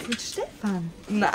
Mit Stefan? Na.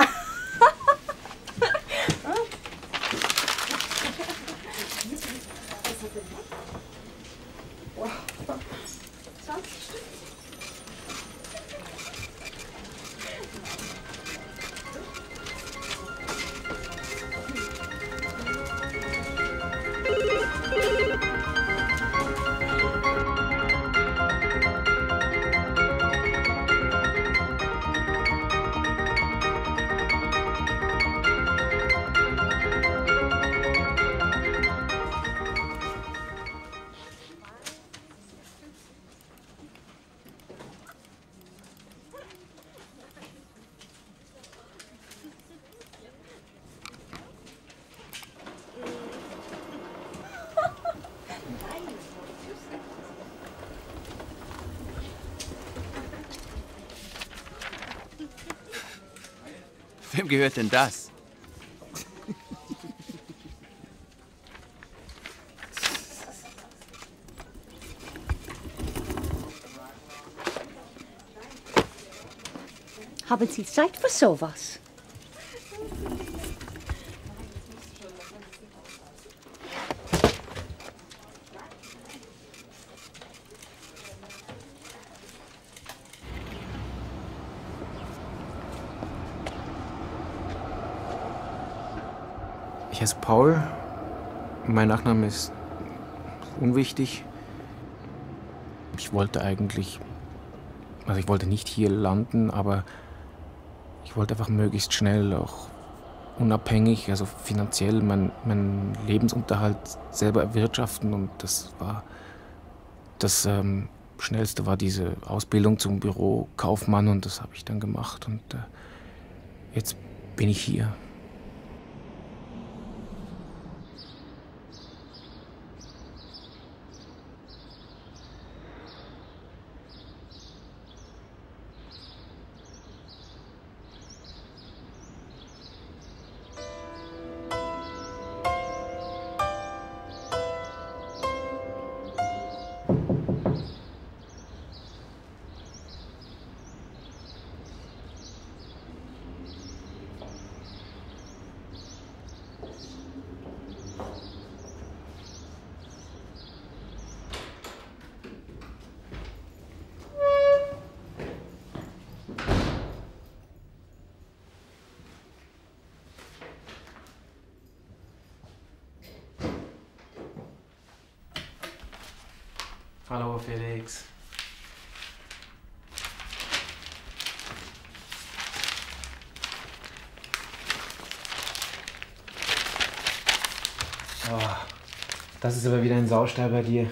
Wem gehört denn das? Haben Sie Zeit für sowas? Ich heiße Paul. Mein Nachname ist unwichtig. Ich wollte eigentlich, also ich wollte nicht hier landen, aber ich wollte einfach möglichst schnell, auch unabhängig, also finanziell meinen Lebensunterhalt selber erwirtschaften. Und das Schnellste war diese Ausbildung zum Bürokaufmann und das habe ich dann gemacht. Und jetzt bin ich hier. Hallo Felix. Oh, das ist aber wieder ein Saustall bei dir.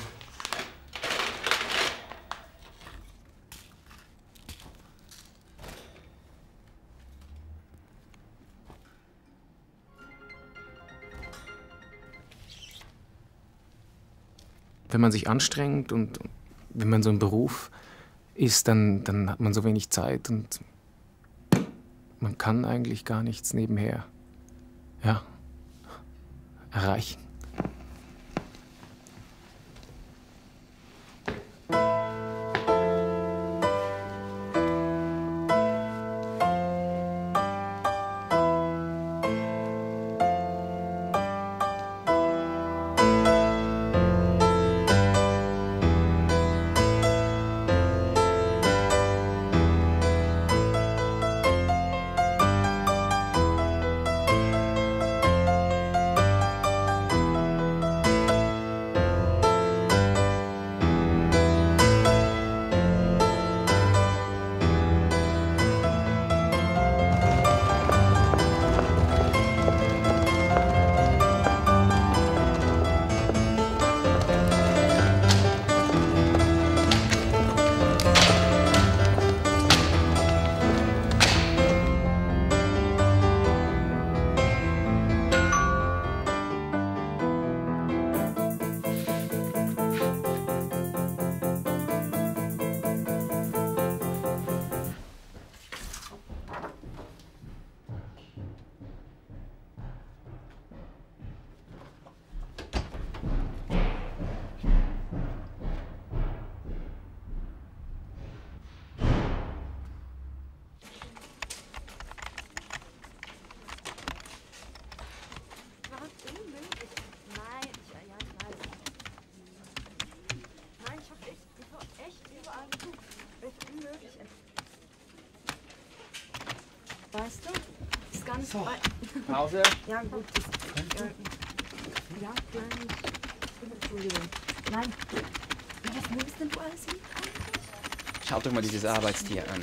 Wenn man sich anstrengt und wenn man so im Beruf ist, dann hat man so wenig Zeit und man kann eigentlich gar nichts nebenher, ja, erreichen. Weißt du? Ist gar nicht So. weit. Pause. Ja, gut. Ja, klein. Entschuldigung. Nein. Was nimmst denn du alles mit? Schaut doch mal dieses Arbeitstier an.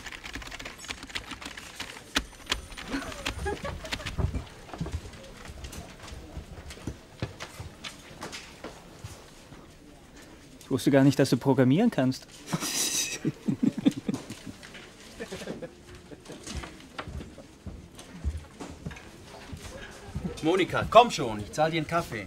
Ich wusste gar nicht, dass du programmieren kannst. Monika, komm schon, ich zahl dir einen Kaffee.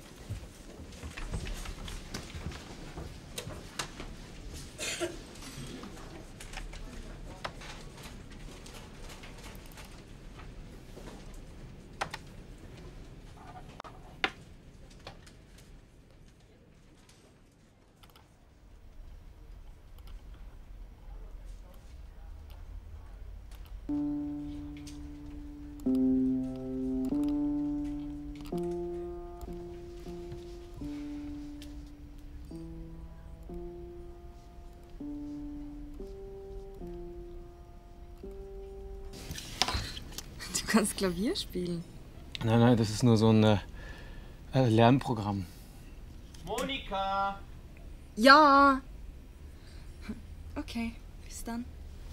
Du kannst Klavier spielen. Nein, das ist nur so ein Lernprogramm. Monika! Ja. Okay, bis dann.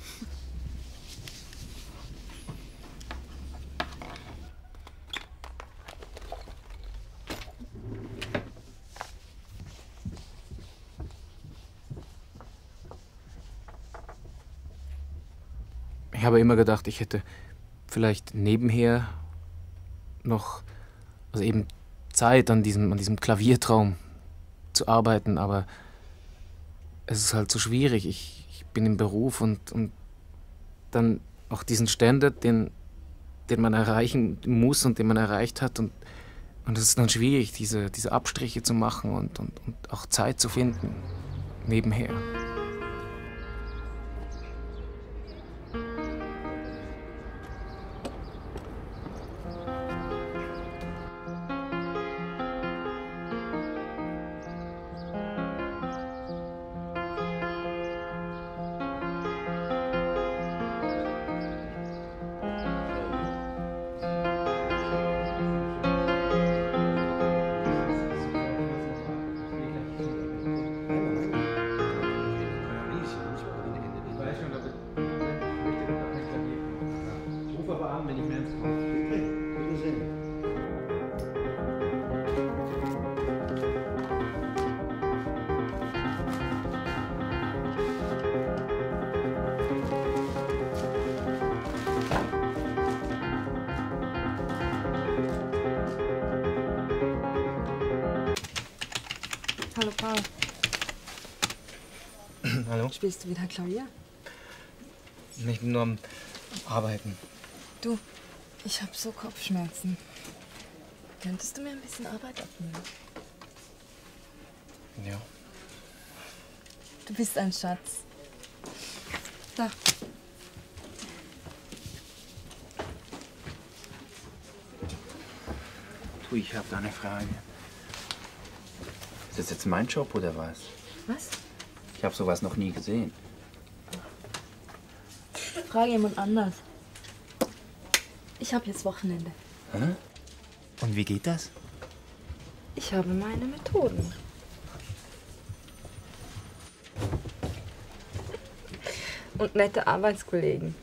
Ich habe immer gedacht, ich hätte vielleicht nebenher noch, also eben Zeit an diesem Klaviertraum zu arbeiten, aber es ist halt so schwierig. Ich bin im Beruf und dann auch diesen Standard, den man erreichen muss und den man erreicht hat, und es ist dann schwierig, diese Abstriche zu machen und auch Zeit zu finden nebenher. Hallo Paul. Hallo? Spielst du wieder Klavier? Ich bin nur am Arbeiten. Du, ich habe so Kopfschmerzen. Könntest du mir ein bisschen Arbeit abnehmen? Ja. Du bist ein Schatz. Da. Du, ich habe da eine Frage. Ist das jetzt mein Job oder was? Was? Ich habe sowas noch nie gesehen. Frage jemand anders. Ich habe jetzt Wochenende. Hä? Und wie geht das? Ich habe meine Methoden. Und nette Arbeitskollegen.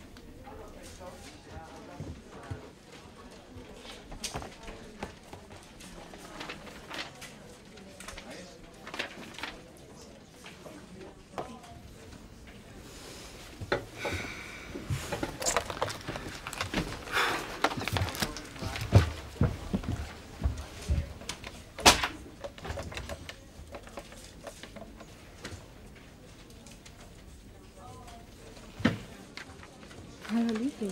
Hallo Liebling.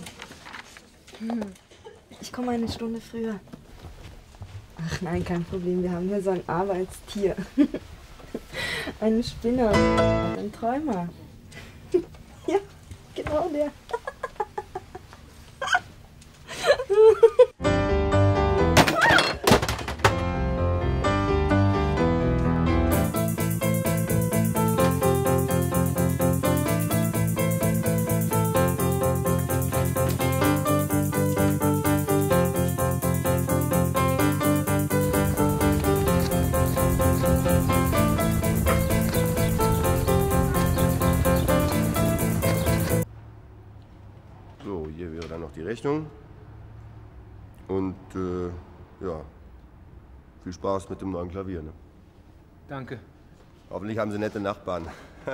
Ich komme eine Stunde früher. Ach nein, kein Problem. Wir haben hier so ein Arbeitstier. Einen Spinner. Ein Träumer. Ja, genau der. hier wäre dann noch die Rechnung. Und ja, viel Spaß mit dem neuen Klavier. Ne? Danke. Hoffentlich haben Sie nette Nachbarn.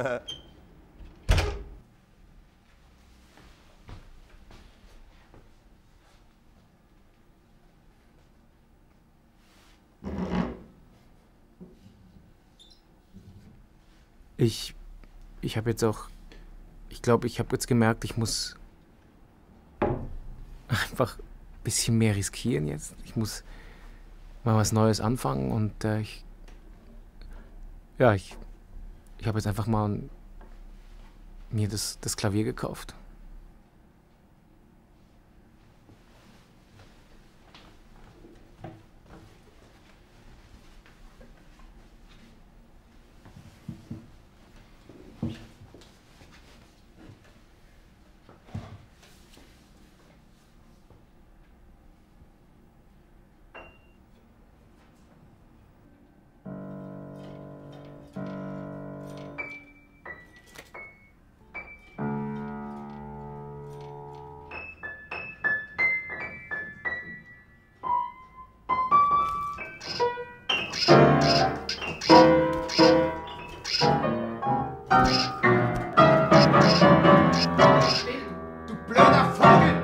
Ich habe jetzt auch, ich glaube, ich habe jetzt gemerkt, ich muss einfach ein bisschen mehr riskieren jetzt. Ich muss mal was Neues anfangen und ich habe jetzt einfach mal mir das Klavier gekauft. Du blöder Vogel!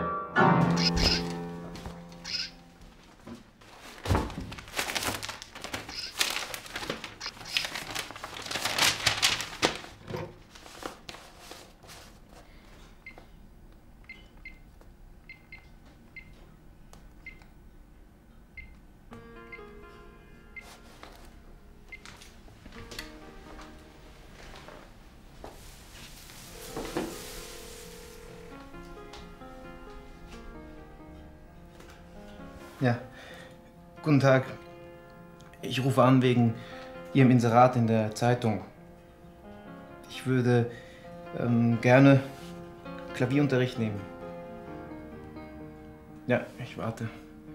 Ja, guten Tag. Ich rufe an wegen Ihrem Inserat in der Zeitung. Ich würde gerne Klavierunterricht nehmen. Ja, ich warte.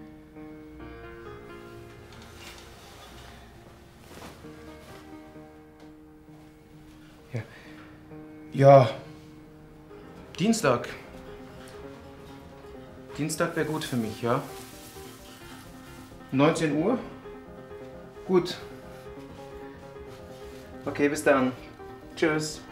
Ja. Ja, Dienstag. Dienstag wäre gut für mich, ja? 19 Uhr? Gut. Okay, bis dann. Tschüss.